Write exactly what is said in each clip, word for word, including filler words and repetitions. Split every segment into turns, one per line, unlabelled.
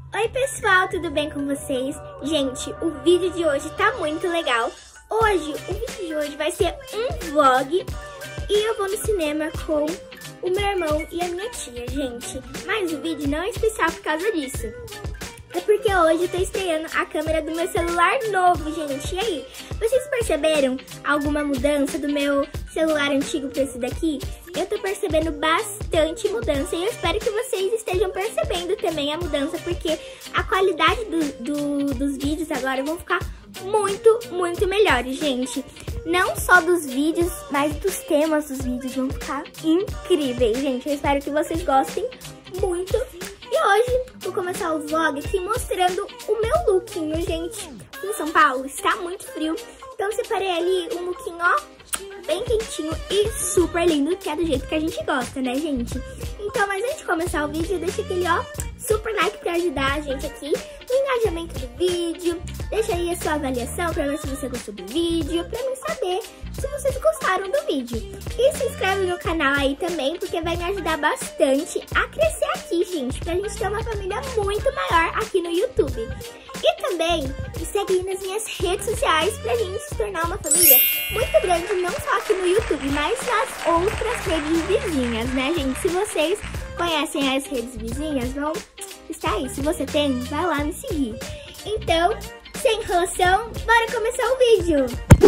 Oi pessoal, tudo bem com vocês? Gente, o vídeo de hoje tá muito legal. Hoje, o vídeo de hoje vai ser um vlog e eu vou no cinema com o meu irmão e a minha tia, gente. Mas o vídeo não é especial por causa disso. É porque hoje eu tô estreando a câmera do meu celular novo, gente. E aí, vocês perceberam alguma mudança do meu celular antigo pra esse daqui? Eu tô percebendo bastante mudança e eu espero que vocês estejam percebendo também a mudança, porque a qualidade do, do, dos vídeos agora vão ficar muito, muito melhores, gente. Não só dos vídeos, mas dos temas dos vídeos vão ficar incríveis, gente. Eu espero que vocês gostem muito. E hoje vou começar o vlog aqui mostrando o meu lookinho, gente. Em São Paulo está muito frio, então separei ali um lookinho, ó, bem quentinho e super lindo, que é do jeito que a gente gosta, né, gente? Então, mas antes de começar o vídeo, deixa aquele, ó, super like pra ajudar a gente aqui no engajamento do vídeo. Deixa aí a sua avaliação pra ver se você gostou do vídeo, pra mim saber se vocês gostaram do vídeo. E se inscreve no canal aí também, porque vai me ajudar bastante a crescer aqui, gente, pra gente ter uma família muito maior aqui no YouTube. E também me segue aí nas minhas redes sociais pra gente se tornar uma família muito grande, não só aqui no YouTube, mas nas outras redes vizinhas, né, gente? Se vocês conhecem as redes vizinhas, vão estar aí. Se você tem, vai lá me seguir. Então, sem enrolação, bora começar o vídeo!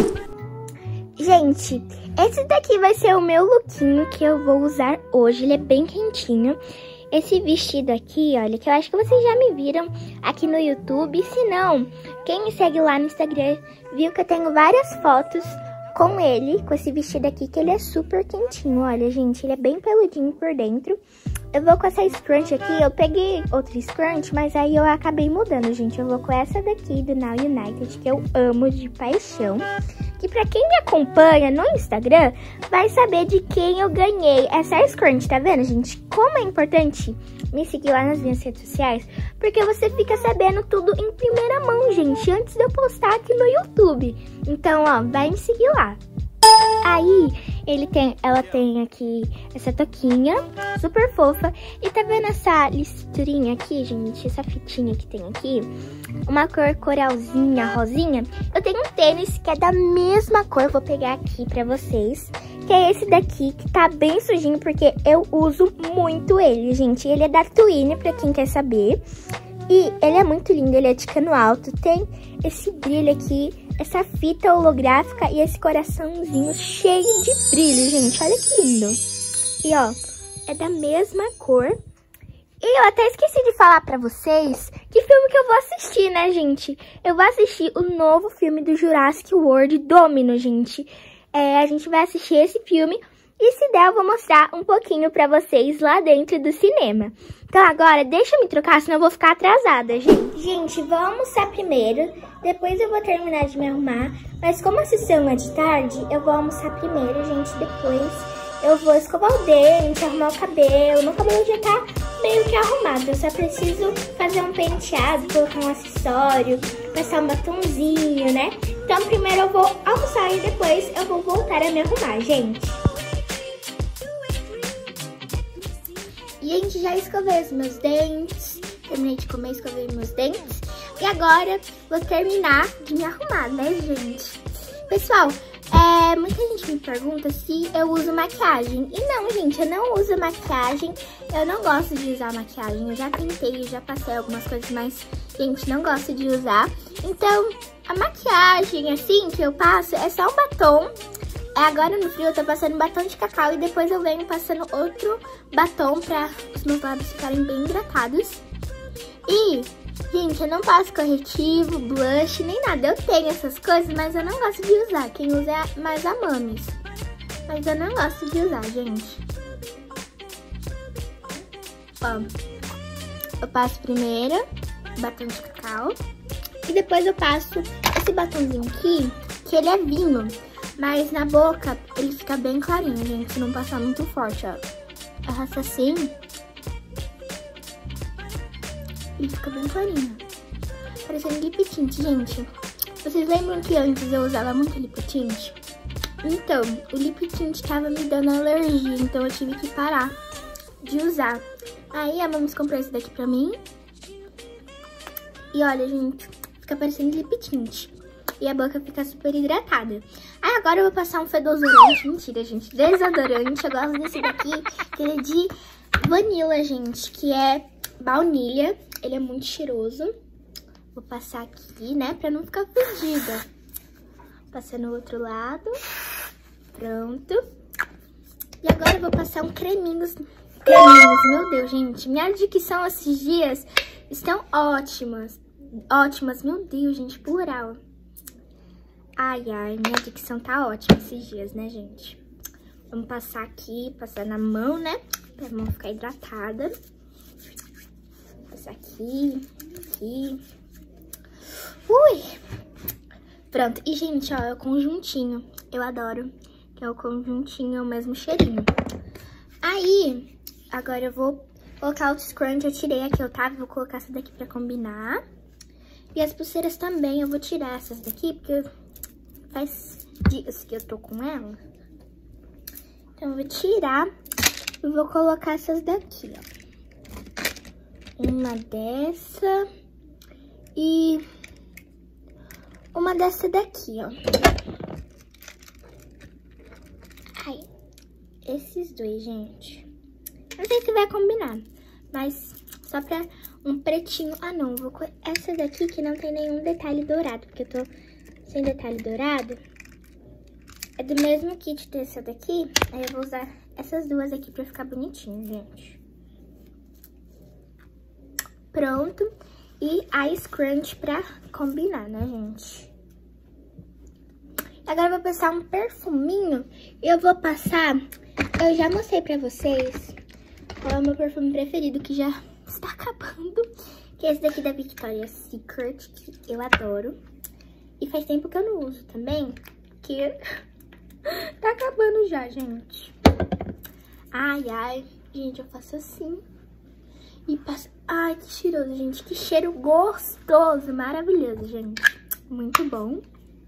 Gente, esse daqui vai ser o meu lookinho que eu vou usar hoje. Ele é bem quentinho. Esse vestido aqui, olha, que eu acho que vocês já me viram aqui no YouTube. Se não, quem me segue lá no Instagram viu que eu tenho várias fotos com ele, com esse vestido aqui, que ele é super quentinho. Olha, gente, ele é bem peludinho por dentro. Eu vou com essa scrunch aqui, eu peguei outra scrunch, mas aí eu acabei mudando, gente. Eu vou com essa daqui do Now United, que eu amo de paixão. Que pra quem me acompanha no Instagram, vai saber de quem eu ganhei essa scrunch, tá vendo, gente? Como é importante me seguir lá nas minhas redes sociais, porque você fica sabendo tudo em primeira mão, gente, antes de eu postar aqui no YouTube. Então, ó, vai me seguir lá. Aí, ele tem, ela tem aqui essa toquinha super fofa. E tá vendo essa listurinha aqui, gente? Essa fitinha que tem aqui, uma cor coralzinha, rosinha. Eu tenho um tênis que é da mesma cor, vou pegar aqui pra vocês, que é esse daqui, que tá bem sujinho, porque eu uso muito ele, gente. Ele é da Twine, pra quem quer saber. E ele é muito lindo, ele é de cano alto, tem esse brilho aqui, essa fita holográfica e esse coraçãozinho cheio de brilho, gente. Olha que lindo. E, ó, é da mesma cor. E eu até esqueci de falar pra vocês que filme que eu vou assistir, né, gente? Eu vou assistir o novo filme do Jurassic World Domino, gente. É, a gente vai assistir esse filme e, se der, eu vou mostrar um pouquinho pra vocês lá dentro do cinema. Então agora, deixa eu me trocar, senão eu vou ficar atrasada, gente. Gente, vou almoçar primeiro, depois eu vou terminar de me arrumar. Mas como a sessão é de tarde, eu vou almoçar primeiro, gente. Depois eu vou escovar o dente, arrumar o cabelo. Meu cabelo já tá meio que arrumado, eu só preciso fazer um penteado, colocar um acessório, passar um batonzinho, né? Então primeiro eu vou almoçar e depois eu vou voltar a me arrumar, gente. E a gente já escovei os meus dentes, terminei de comer, escovei meus dentes. E agora vou terminar de me arrumar, né, gente? Pessoal, é, muita gente me pergunta se eu uso maquiagem. E não, gente, eu não uso maquiagem. Eu não gosto de usar maquiagem. Eu já tentei, já passei algumas coisas, mas, gente, não gosto de usar. Então, a maquiagem, assim, que eu passo é só um batom. Agora no frio eu tô passando batom de cacau e depois eu venho passando outro batom pra os meus lábios ficarem bem hidratados. E, gente, eu não passo corretivo, blush, nem nada. Eu tenho essas coisas, mas eu não gosto de usar. Quem usa é mais a Mamis. Mas eu não gosto de usar, gente. Ó, eu passo primeiro batom de cacau e depois eu passo esse batomzinho aqui, que ele é vinho. Mas na boca ele fica bem clarinho, gente, se não passar muito forte, ó. Arrasta assim. E fica bem clarinho. Parecendo lip tint, gente. Vocês lembram que antes eu usava muito lip tint? Então, o lip tint tava me dando alergia, então eu tive que parar de usar. Aí a Mamis comprou esse daqui pra mim. E olha, gente, fica parecendo lip tint. E a boca fica super hidratada. Aí agora eu vou passar um fedorante. Mentira, gente. Desodorante. Eu gosto desse daqui, que ele é de vanilla, gente. Que é baunilha. Ele é muito cheiroso. Vou passar aqui, né? Pra não ficar fedida. Passar no outro lado. Pronto. E agora eu vou passar um creminhos. Creminhos, meu Deus, gente. Minha dicção esses dias estão ótimas. Ótimas, meu Deus, gente. Plural. Ai, ai, minha dicção tá ótima esses dias, né, gente? Vamos passar aqui, passar na mão, né? Pra mão ficar hidratada. Passar aqui, aqui. Ui! Pronto. E, gente, ó, é o conjuntinho. Eu adoro. Que é o conjuntinho, é o mesmo cheirinho. Aí, agora eu vou colocar o scrunch. Eu tirei aqui, eu tava. Vou colocar essa daqui pra combinar. E as pulseiras também, eu vou tirar essas daqui, porque faz dias que eu tô com ela. Então, eu vou tirar e vou colocar essas daqui, ó. Uma dessa e uma dessa daqui, ó. Ai, esses dois, gente. Não sei se vai combinar, mas só pra um pretinho. Ah, não, vou com essa daqui que não tem nenhum detalhe dourado, porque eu tô sem detalhe dourado. É do mesmo kit dessa daqui. Aí eu vou usar essas duas aqui pra ficar bonitinho, gente. Pronto. E a scrunch pra combinar, né, gente? Agora eu vou passar um perfuminho. Eu vou passar... Eu já mostrei pra vocês qual é o meu perfume preferido, que já está acabando. Que é esse daqui da Victoria's Secret, que eu adoro. E faz tempo que eu não uso também, que tá acabando já, gente. Ai, ai. Gente, eu faço assim. E passo... Ai, que cheiroso, gente. Que cheiro gostoso. Maravilhoso, gente. Muito bom.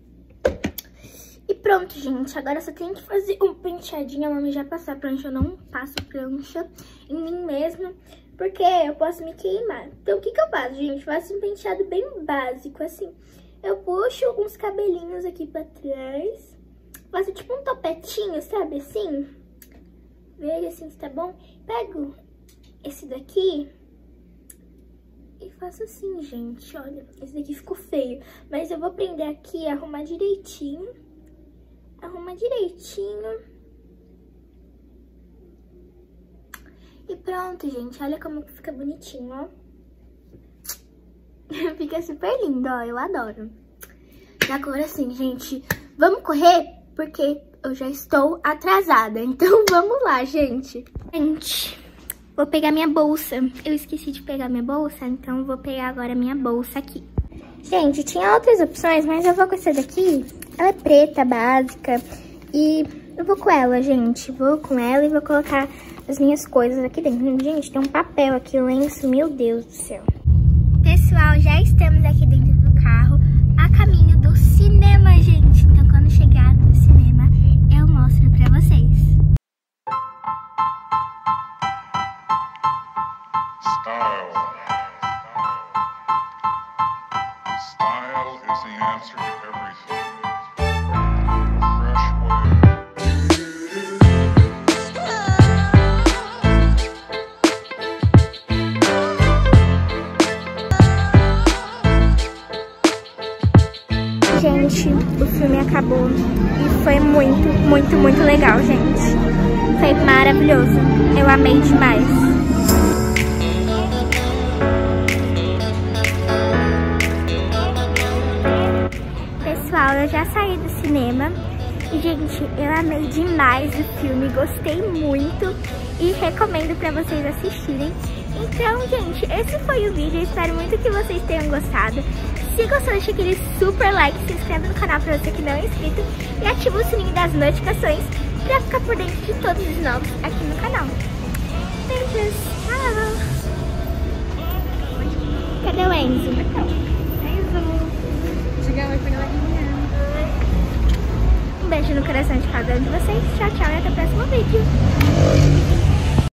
E pronto, gente. Agora só tenho que fazer um penteadinho. A mami já passou a prancha. Eu não passo prancha em mim mesma, porque eu posso me queimar. Então, o que que eu faço, gente? Faço um penteado bem básico, assim. Eu puxo uns cabelinhos aqui pra trás. Faço tipo um topetinho, sabe, assim. Veja assim se tá bom. Pego esse daqui e faço assim, gente. Olha, esse daqui ficou feio. Mas eu vou prender aqui e arrumar direitinho. Arrumar direitinho. E pronto, gente. Olha como fica bonitinho, ó. Fica super lindo, ó. Eu adoro. E agora sim, gente. Vamos correr? Porque eu já estou atrasada. Então, vamos lá, gente. Gente, vou pegar minha bolsa. Eu esqueci de pegar minha bolsa, então vou pegar agora minha bolsa aqui. Gente, tinha outras opções, mas eu vou com essa daqui. Ela é preta, básica. E eu vou com ela, gente. Vou com ela e vou colocar as minhas coisas aqui dentro. Gente, tem um papel aqui, lenço. Meu Deus do céu. Pessoal, já estamos aqui dentro do carro, a caminho do cinema, gente. Então, quando chegar no cinema, eu mostro pra vocês.
Style. Style is the answer to everything. A fresh way.
Gente, o filme acabou e foi muito, muito, muito legal, gente. Foi maravilhoso. Eu amei demais. Pessoal, eu já saí do cinema e, gente, eu amei demais o filme. Gostei muito e recomendo pra vocês assistirem. Então, gente, esse foi o vídeo. Eu espero muito que vocês tenham gostado. Se gostou, deixa aquele super like, se inscreve no canal pra você que não é inscrito e ativa o sininho das notificações pra ficar por dentro de todos os novos aqui no canal. Beijos, tchau! Cadê o Enzo? Enzo! Chegamos aqui na Um beijo no coração de cada um de vocês. Tchau, tchau e até o próximo vídeo.